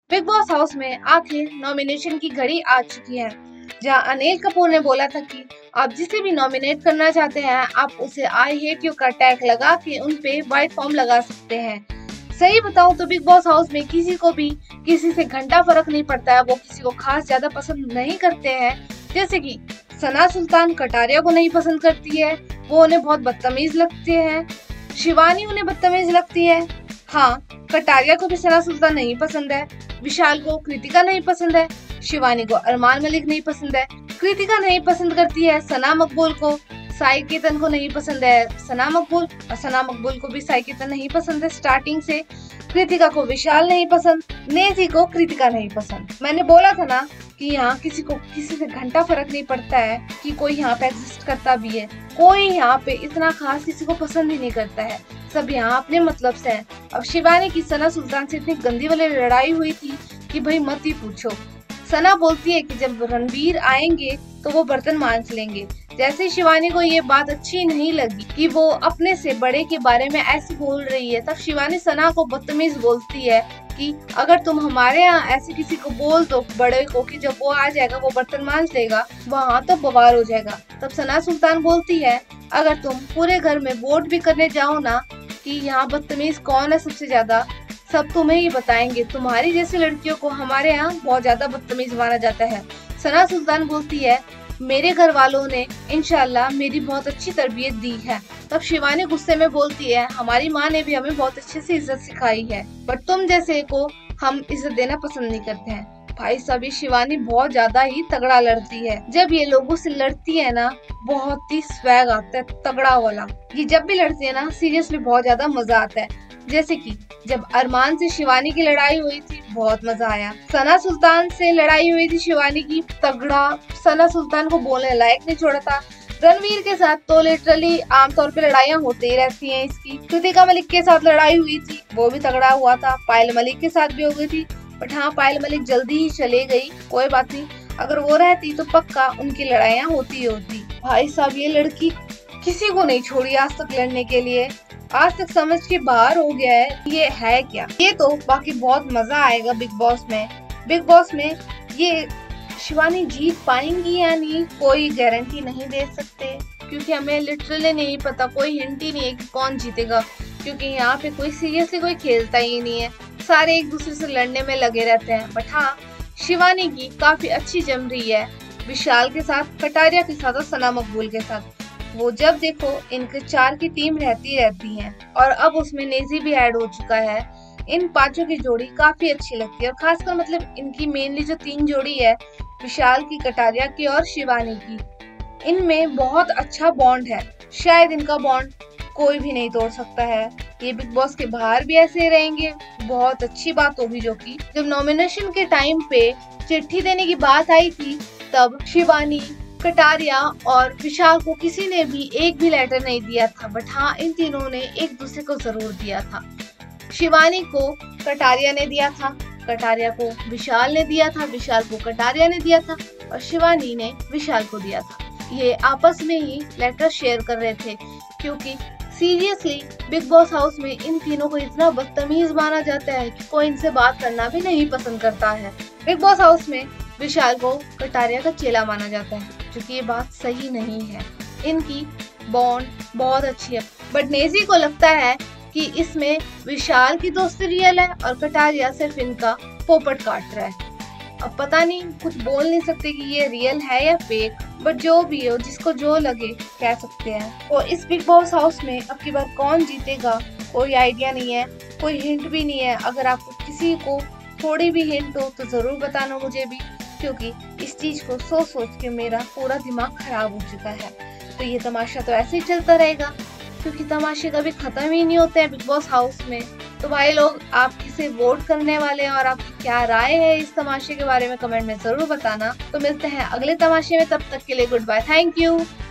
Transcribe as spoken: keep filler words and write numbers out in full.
Big boss house में आखिर nomination की घड़ी आ चुकी है, जहां अनिल कपूर ने बोला था कि आप जिसे भी नॉमिनेट करना चाहते हैं आप उसे आई हेट यू का टैग लगा के उन पे व्हाइट फॉर्म लगा सकते हैं। सही बताऊं तो बिग बॉस हाउस में किसी को भी किसी से घंटा फर्क नहीं पड़ता है, वो किसी को खास ज्यादा पसंद नहीं करते हैं। जैसे कि सना सुल्तान कटारिया को नहीं पसंद करती है, वो उन्हें बहुत बदतमीज लगते हैं। शिवानी उन्हें बदतमीज लगती है। हाँ, कटारिया को भी सना सुल्तान नहीं पसंद है। विशाल को कृतिका नहीं पसंद है। शिवानी को अरमान मलिक नहीं पसंद है। कृतिका नहीं पसंद करती है सना मकबूल को। साई केतन को नहीं पसंद है सना मकबूल, और सना मकबूल को भी साई केतन नहीं पसंद है स्टार्टिंग से। कृतिका को विशाल नहीं पसंद, नेजी को कृतिका नहीं पसंद। मैंने बोला था ना कि यहाँ किसी को किसी से घंटा फर्क नहीं पड़ता है कि कोई यहाँ पे एग्जिस्ट करता भी है। कोई यहाँ पे इतना खास किसी को पसंद ही नहीं करता है, सब यहाँ अपने मतलब से हैं। अब शिवानी की सना सुल्तान से इतनी गंदी वाली लड़ाई हुई थी कि भाई मत ही पूछो। सना बोलती है कि जब रणवीर आएंगे तो वो बर्तन मांज लेंगे। जैसे शिवानी को ये बात अच्छी नहीं लगी कि वो अपने से बड़े के बारे में ऐसे बोल रही है, तब शिवानी सना को बदतमीज बोलती है कि अगर तुम हमारे यहाँ ऐसे किसी को बोल दो बड़े को कि जब वो आ जाएगा वो बर्तन मांज लेगा, वहाँ तो बवाल हो जाएगा। तब सना सुल्तान बोलती है अगर तुम पूरे घर में वोट भी करने जाओ ना कि यहाँ बदतमीज कौन है सबसे ज्यादा, सब तुम्हें ही बताएंगे। तुम्हारी जैसी लड़कियों को हमारे यहाँ बहुत ज्यादा बदतमीज माना जाता है। सना सुल्तान बोलती है मेरे घर वालों ने इंशाल्लाह मेरी बहुत अच्छी तरबियत दी है। तब शिवानी गुस्से में बोलती है हमारी माँ ने भी हमें बहुत अच्छे से इज्जत सिखाई है, बट तुम जैसे को हम इज्जत देना पसंद नहीं करते हैं। भाई साहब ये शिवानी बहुत ज्यादा ही तगड़ा लड़ती है। जब ये लोगों से लड़ती है ना बहुत ही स्वैग आता है तगड़ा वाला। ये जब भी लड़ती है ना सीरियसली बहुत ज्यादा मजा आता है। जैसे कि जब अरमान से शिवानी की लड़ाई हुई थी बहुत मजा आया। सना सुल्तान से लड़ाई हुई थी शिवानी की, तगड़ा। सना सुल्तान को बोलने लायक नहीं छोड़ा था। रणवीर के साथ तो लिटरली आमतौर पे लड़ाइयाँ होती ही रहती हैं इसकी। कृतिका मलिक के साथ लड़ाई हुई थी, वो भी तगड़ा हुआ था। पायल मलिक के साथ भी हो गई थी, बट हाँ पायल मलिक जल्दी ही चले गई, कोई बात नहीं। अगर वो रहती तो पक्का उनकी लड़ाइयाँ होती ही होती। भाई साहब ये लड़की किसी को नहीं छोड़ी आज तक लड़ने के लिए, आज तक समझ के बाहर हो गया है ये है क्या। ये तो बाकी बहुत मजा आएगा बिग बॉस में। बिग बॉस में ये शिवानी जीत पाएंगी या नहीं कोई गारंटी नहीं दे सकते, क्योंकि हमें लिटरली नहीं पता, कोई हिंट ही नहीं है कि कौन जीतेगा, क्योंकि यहाँ पे कोई सीरियसली कोई खेलता ही नहीं है, सारे एक दूसरे से लड़ने में लगे रहते हैं। बट हाँ शिवानी की काफी अच्छी जम रही है विशाल के साथ, कटारिया के साथ और सना मकबूल के साथ। वो जब देखो इनके चार की टीम रहती रहती है, और अब उसमें नेजी भी ऐड हो चुका है। इन पांचों की जोड़ी काफी अच्छी लगती है, और खासकर मतलब इनकी मेनली जो तीन जोड़ी है विशाल की, कटारिया की और शिवानी की, इनमें बहुत अच्छा बॉन्ड है। शायद इनका बॉन्ड कोई भी नहीं तोड़ सकता है। ये बिग बॉस के बाहर भी ऐसे रहेंगे, बहुत अच्छी बात होगी। जो कि जब नॉमिनेशन के टाइम पे चिट्ठी देने की बात आई थी तब शिवानी, कटारिया और विशाल को किसी ने भी एक भी लेटर नहीं दिया था, बट हाँ इन तीनों ने एक दूसरे को जरूर दिया था। शिवानी को कटारिया ने दिया था, कटारिया को विशाल ने दिया था, विशाल को कटारिया ने दिया था, और शिवानी ने विशाल को दिया था। ये आपस में ही लेटर शेयर कर रहे थे, क्योंकि सीरियसली बिग बॉस हाउस में इन तीनों को इतना बदतमीज माना जाता है कि कोई इनसे बात करना भी नहीं पसंद करता है। बिग बॉस हाउस में विशाल को कटारिया का चेला माना जाता है, जो कि ये बात सही नहीं है। इनकी बॉन्ड बहुत अच्छी है, बट नेजी को लगता है कि इसमें विशाल की दोस्ती रियल है और कटारिया सिर्फ इनका पोपट काट रहा है। अब पता नहीं, कुछ बोल नहीं सकते कि ये रियल है या फेक, बट जो भी हो जिसको जो लगे कह सकते हैं। तो इस बिग बॉस हाउस में अब की बार कौन जीतेगा कोई आइडिया नहीं है, कोई हिंट भी नहीं है। अगर आपको किसी को थोड़ी भी हिंट हो तो जरूर बताना मुझे भी, क्योंकि इस चीज को सोच सोच के मेरा पूरा दिमाग खराब हो चुका है। तो ये तमाशा तो ऐसे ही चलता रहेगा, क्योंकि तमाशे कभी खत्म ही नहीं होते हैं बिग बॉस हाउस में। तो भाई लोग आप किसे वोट करने वाले हैं और आपकी क्या राय है इस तमाशे के बारे में कमेंट में जरूर बताना। तो मिलते हैं अगले तमाशे में, तब तक के लिए गुड बाय, थैंक यू।